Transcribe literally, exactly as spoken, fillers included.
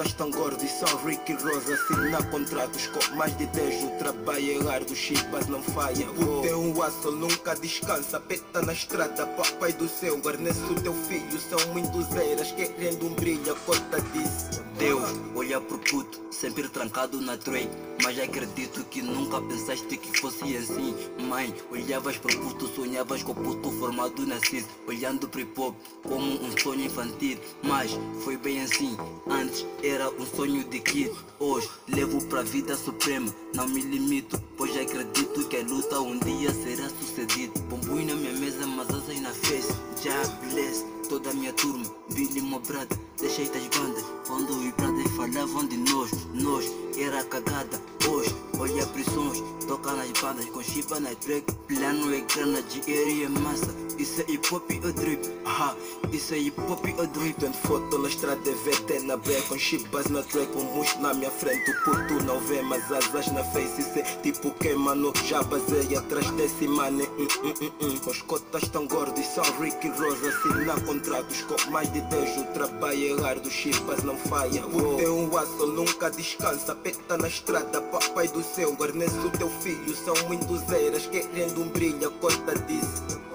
cotas tão gordos e são Rick e Rosa. Assinar contratos com mais de dez. O trabalho é árduo, chipas não falha. O teu aço nunca descansa. Peta na estrada, papai do céu. Guarnece o teu filho, são muitos eras. Querendo um brilho, a cota disse. Deus, olha pro puto, sempre trancado na trade. Mas acredito que nunca pensaste que fosse assim. Mãe, olhavas pro puto, sonhavas com o puto formado na C I S. Olhando pro hip-hop como um sonho infantil. Mas foi bem assim, antes era um sonho de kid. Hoje levo pra vida suprema, não me limito, pois acredito que a luta um dia será sucedida. Bombuí na minha mesa, mas asas na face. Já bless toda a minha turma, Billy Mobrada, deixei das bandas. Quando os brothers falavam de nós, nós era cagada. Hoje, olha prisões, toca nas bandas com chipa na track. Plano é grana, dinheiro e é massa. Isso é hip hop ou drip, aha, isso é hip hop ou drip. Tem foto na estrada, V T na B, com chipas na track, um murcho na minha frente. O puto não vê, mas asas na face. Isso é tipo que, mano, já basei atrás desse mano. Hum, hum, hum, hum. Com os cotas tão gordos, são Rick e Rosa. Assinar contratos com mais de dez. O trabalho é árduo, chipas não falha. O teu aço nunca descansa. Peta na estrada, papai do céu. Guarnece o teu filho, são muitos eras. Querendo um brilho, a cota disse.